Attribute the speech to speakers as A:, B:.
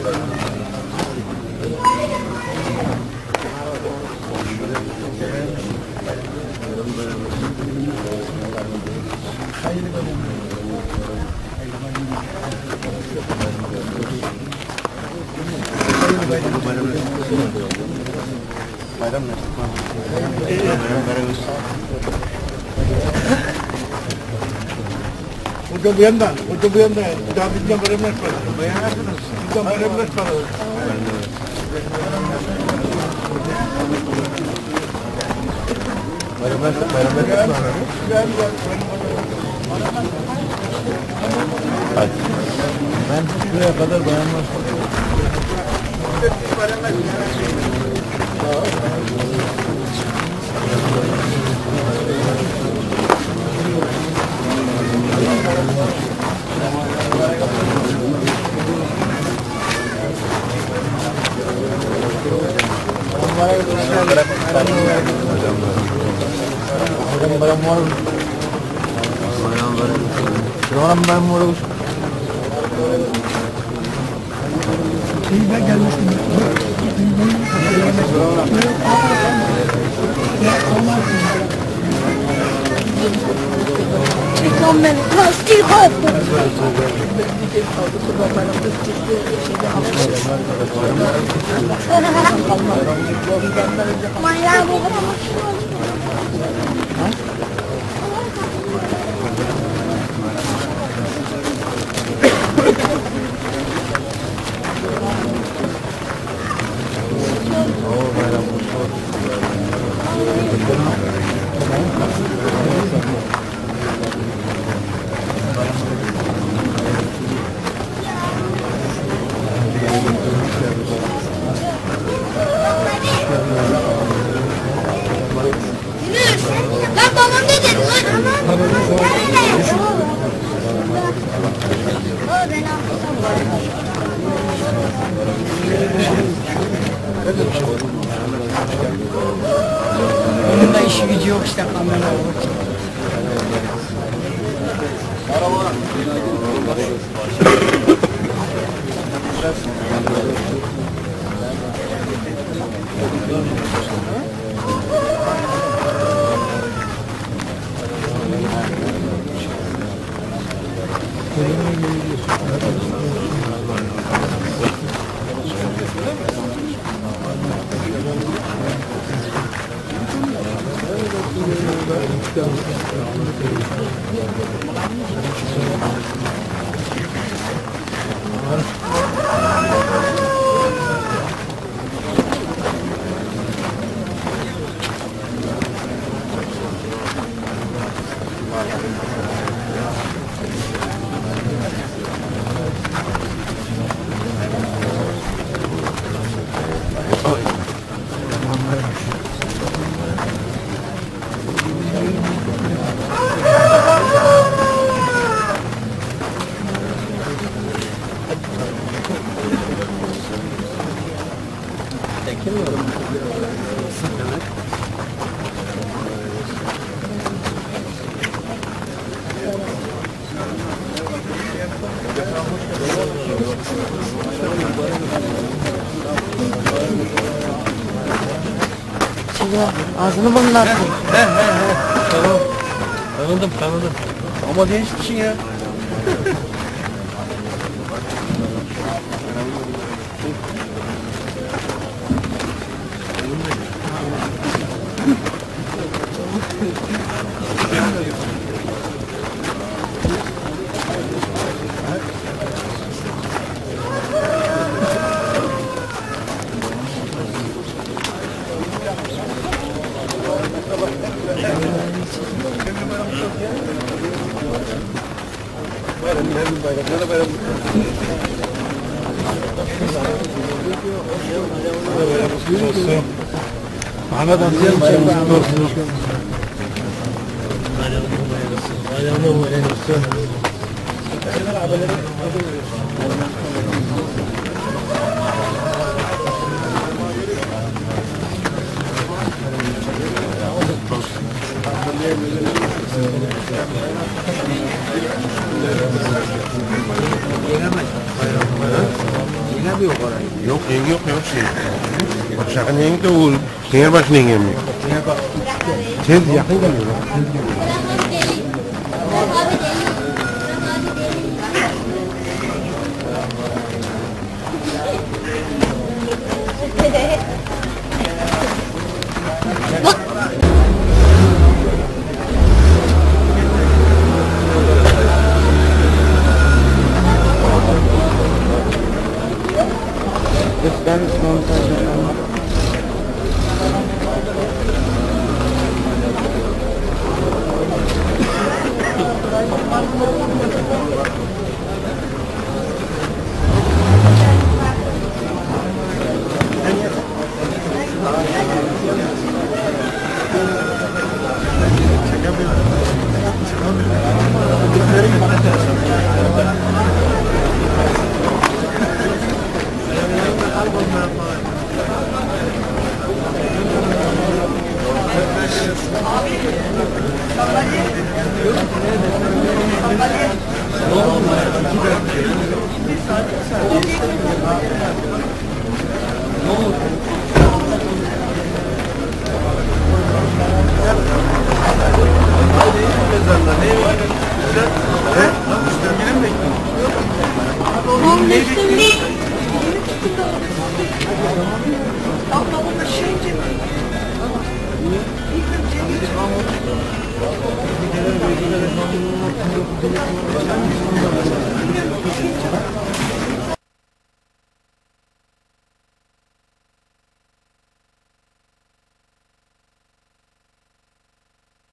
A: Bayram ne?
B: Udah bianda. Dah bizden bayramlar var. Bizden bayramlar var.
A: Bayramlar var. Ben şuraya kadar bayramlar.
C: Willkommen, lastig hoppen! Mayra bu kadar. Lan babam ne dedi lan?
D: Onun da işi gücü yok işte kamera olur. Ağzını burnunu attın.
A: Tamam. Tanıdım. Ama değişmişsin ya. Ahmet amcaya
D: Yenemez.
A: Yine mi yok orayı?
B: Yok yenge yok şey. Bak şakın yenge de o Fenerbahçe'nin yenge mi?
A: Yine bak.
B: Tez yakın geliyor.
D: Ben montaj yapalım.